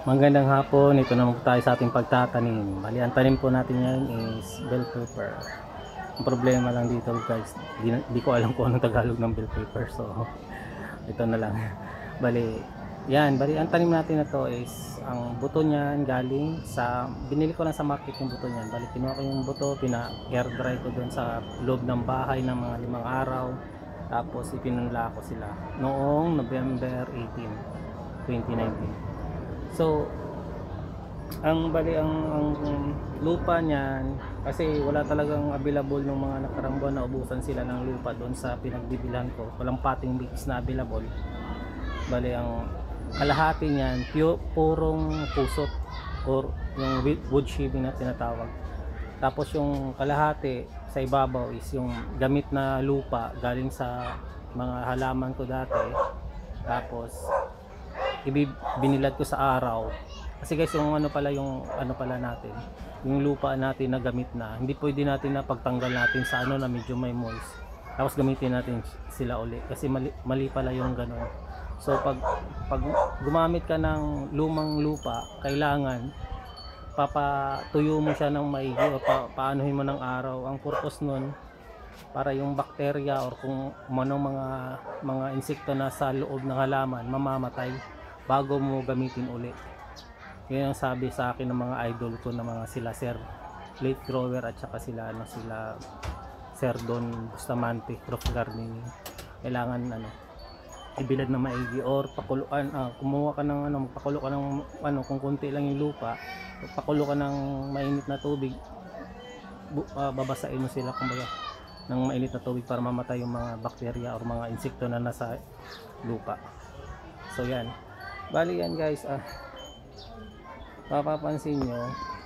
Magandang hapon, ito naman po tayo sa ating pagtatanim. Bali, ang tanim po natin ngayon is bell pepper. Ang problema lang dito guys, di ko alam kung anong Tagalog ng bell pepper. So, ito na lang. Bali, bali ang tanim natin na to is, ang buto niyan galing sa, binili ko lang sa market yung buto niyan. Bali, kinuha ko yung buto, pina-air dry ko doon sa loob ng bahay ng mga 5 araw. Tapos, ipinunla ko sila noong November 18, 2019. So, ang lupa niyan kasi wala talagang available ng mga nakarang buwan, na ubusan sila ng lupa doon sa pinagbibilhan ko. Walang potting mix na available. Bali, ang kalahati niyan purong pusot or yung wood chipping na tinatawag. Tapos yung kalahati sa ibabaw is yung gamit na lupa galing sa mga halaman ko dati. Tapos binilad ko sa araw kasi guys, yung ano pala natin, yung lupa natin na gamit na, hindi pwede natin na pagtanggal natin sa ano na medyo may moist tapos gamitin natin sila uli kasi mali pala yung ganun. So pag gumamit ka ng lumang lupa, kailangan papatuyo mo siya ng maigi o paanuhin mo ng araw. Ang purpose nun para yung bakterya or kung anong mga insekto na sa loob ng halaman mamamatay bago mo gamitin uli. Yan ang sabi sa akin ng mga idol ko na mga sila Sir Late Grower at saka sila Sir Don Bustamante, Prof Gardening. Kailangan ibilad na maigi or pakuluan, kumuha ka ng magpakulo ka ng kung konti lang yung lupa, pakulo ka ng mainit na tubig, babasain mo sila kumbaga ng mainit na tubig para mamatay yung mga bakterya or mga insekto na nasa lupa. So yan, bali yan guys, mapapansin nyo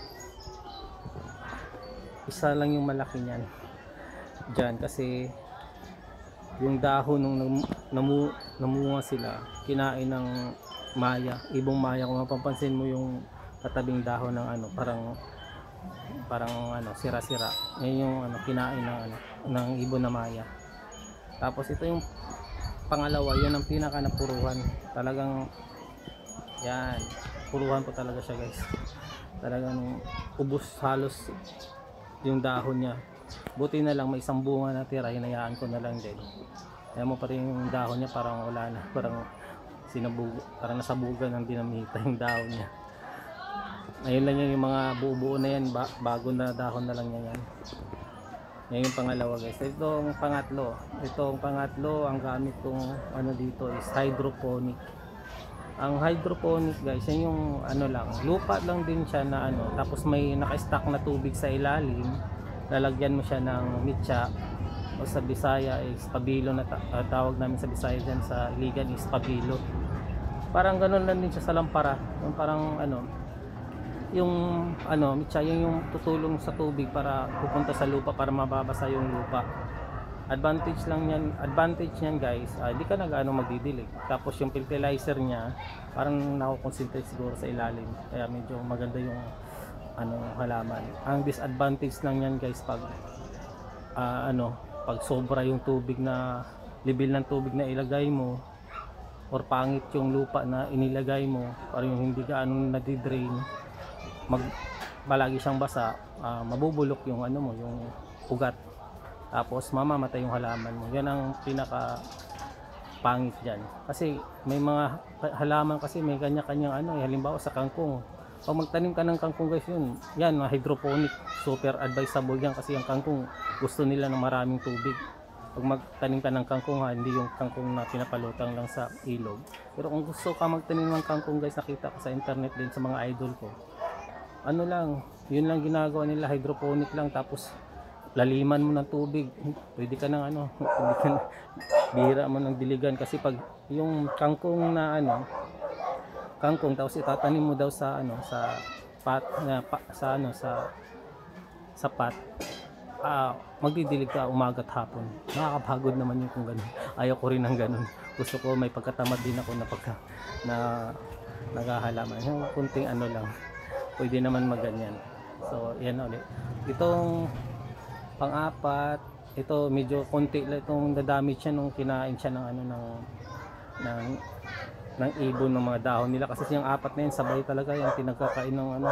isa lang yung malaki niyan dyan kasi yung dahon nung namunga sila kinain ng maya, ibong maya. Kung mapapansin mo yung katabing dahon ng parang sira-sira, yan yung kinain ng ibon na maya. Tapos ito yung pangalawa, yan ang pinaka napuruhan talagang. Yan, puruhan po talaga siya guys, talagang ubos halos yung dahon niya. Buti na lang may isang bunga na tira, hinayaan ko na lang din. Kaya mo pa rin yung dahon niya parang wala na, parang nasabugan ng dinamita yung dahon niya. Ayun lang yung mga buo-buo na yan, bago na dahon na lang niya yan. Yan yung pangalawa guys. Itong pangatlo, ang gamit kong dito is hydroponic. Ang hydroponic guys, yan yung lupa lang din siya na tapos may naka-stack na tubig sa ilalim. Lalagyan mo siya ng mitya o sa Bisaya is pabilo na tawag namin sa Bisaya dyan, sa Iligan is pabilo. Parang ganun lang din siya sa lampara. Yung parang mitya, yung tutulong sa tubig para pupunta sa lupa para mababasa yung lupa. Advantage niyan guys, di ka na gaano magdidilig. Tapos yung fertilizer niya parang nako-concentrate siguro sa ilalim, kaya medyo maganda yung halaman. Ang disadvantage lang niyan guys pag pag sobra yung tubig na level ng tubig na ilagay mo or pangit yung lupa na inilagay mo, parang yung hindi gaano nadidrain, palagi siyang basa, mabubulok yung yung ugat. Tapos mamamatay yung halaman mo. Yan ang pinaka pangit dyan. Kasi may mga halaman kasi may kanya-kanyang halimbawa sa kangkong. Pag magtanim ka ng kangkong guys, yan hydroponic, super advisable yan kasi yung kangkong gusto nila ng maraming tubig. Pag magtanim ka ng kangkong hindi yung kangkong na pinapalutang lang sa ilog. Pero kung gusto ka magtanim ng kangkong guys, nakita ko sa internet din sa mga idol ko. Yun lang ginagawa nila, hydroponic lang, tapos laliman mo ng tubig. Pwede ka ng bihira mo ng diligan kasi pag yung kangkong na kangkong tapos itatanim mo daw sa sa pot, magdidilig ka umaga at hapon. Nakakapagod naman yung kung ganun. Ayaw ko rin ng ganun. Gusto ko may pagkatamad din ako na naghahalaman. Yung kunting lang, pwede naman maganyan. So yan ulit. Itong pang-apat, ito medyo konti lang itong dadamage siya nung kinain siya ng ng ibon ng mga dahon nila, kasi yung apat na yun sabay talaga yung pinagkakain ng ano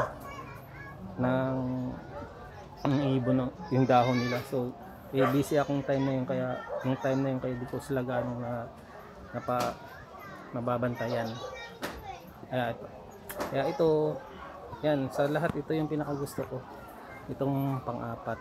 ng ibon ng yung dahon nila. So busy akong time na yun, kaya yung time na yun kaya di ko sila ganong nababantayan. Kaya ito, yan, sa lahat ito yung pinakagusto ko, itong pang-apat.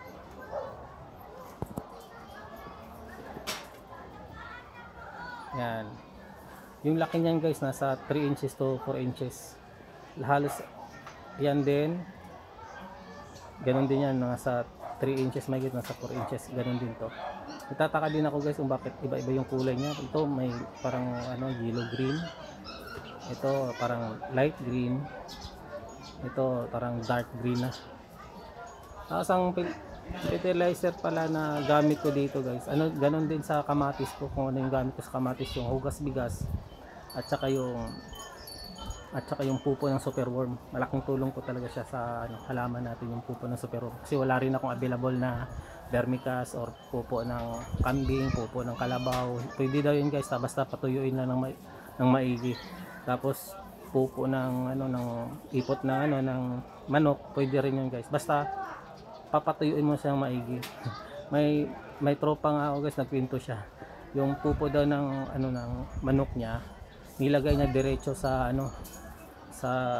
Yan, yung laki niyan guys nasa 3 inches to 4 inches halos. Yan din, ganun din yan, nasa 3 inches mahigit, nasa 4 inches, ganun din to. Nagtataka din ako guys kung bakit iba-iba yung kulay niya. Ito may parang ano, yellow green, ito parang light green, ito parang dark green na. Tapos ang fertilizer pala na gamit ko dito guys, ano, ganun din sa kamatis ko, kung ano yung gamit ko sa kamatis, yung hugas bigas at saka yung pupo ng superworm. Malaking tulong po talaga siya sa ano, halaman natin, yung pupo ng superworm, kasi wala rin akong available na vermicast or pupo ng kambing, pupo ng kalabaw. Pwede daw yun guys, basta patuyuin lang ng maigi. Tapos pupo ng ano, ng ipot ng ano, ng manok, pwede rin yun guys, basta papatuyuin mo siya ng maigi. may tropa nga ako guys, nagkwento siya, yung pupo daw ng ano, ng manok niya, nilagay niya diretso sa ano, sa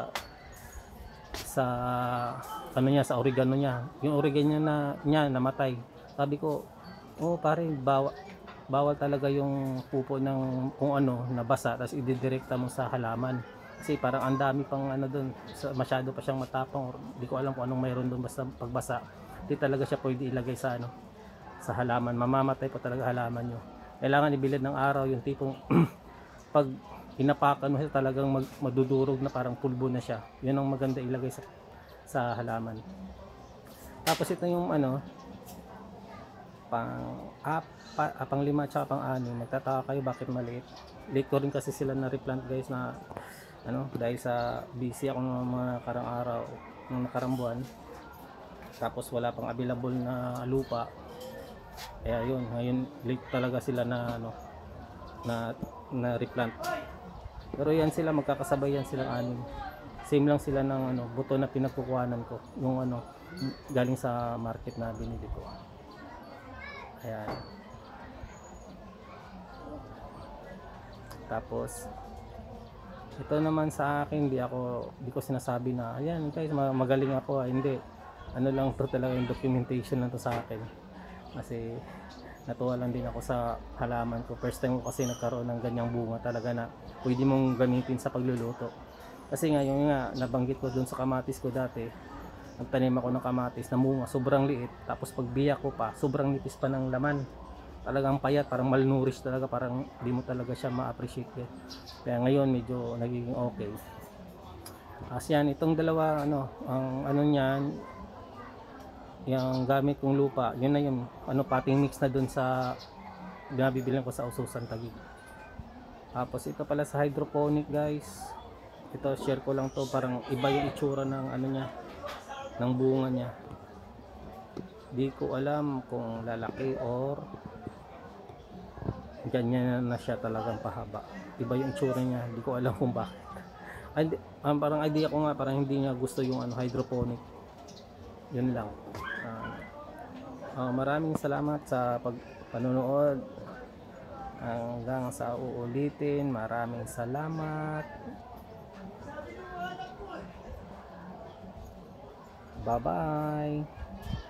ano niya, sa oregano niya. Yung oregano niya namatay. Sabi ko, oh pare, bawal talaga yung pupo ng kung ano nabasa tapos ididirekta mo sa halaman, kasi parang ang dami pang ano doon, masyado pa siyang matapang, or di ko alam kung anong mayroon doon. Basta pagbasa, di talaga siya pwede ilagay sa ano, sa halaman, mamamatay pa talaga halaman nyo. Kailangan ibilad ng araw, yung tipong pag hinapakan mo siya talagang madudurog na, parang pulbo na siya. Yun ang maganda ilagay sa halaman. Tapos ito yung ano, pang 5 at saka pang 6. Magtataka kayo bakit maliit. Late ko rin kasi sila na replant guys, na ano, dahil sa busy ako ng mga nakarang araw, ng nakarang buwan. Tapos wala pang available na lupa, kaya yun, ngayon late talaga sila na ano, na replant. Pero yan sila, magkakasabay yan silang 6. Same lang sila ng ano, buto na pinagkukuhanan ko, yung ano, galing sa market na binili ko. Ayan. Tapos ito naman sa akin, di ko sinasabi na ayan guys, magaling ako, hindi. Ano lang to talaga, yung documentation lang to sa akin, kasi natuwa lang din ako sa halaman ko. First time ko kasi nagkaroon ng ganyang bunga talaga na pwede mong gamitin sa pagluluto. Kasi nga yung nga nabanggit ko dun sa kamatis ko dati, nagtanim ako ng kamatis na bunga, sobrang liit, tapos pagbiyak ko pa, sobrang nipis pa ng laman, talagang payat, parang malnourished talaga, parang di mo talaga siya ma-appreciate. Kaya ngayon medyo nagiging okay. As yan, itong dalawa ano, ang ano niyan, yung gamit kong lupa, yun na yung ano, potting mix na dun sa binabibilan ko sa Ususan Taguig. Tapos ito pala sa hydroponic guys, ito share ko lang to, parang iba yung itsura ng ano niya, ng bunga niya. Di ko alam kung lalaki or ganyan na siya talagang pahaba. Iba yung itsura niya, di ko alam kung bakit. Parang idea ko nga, parang hindi niya gusto yung ano, hydroponic. Yun lang. Maraming salamat sa panonood. Hanggang sa uulitin, maraming salamat. Bye bye.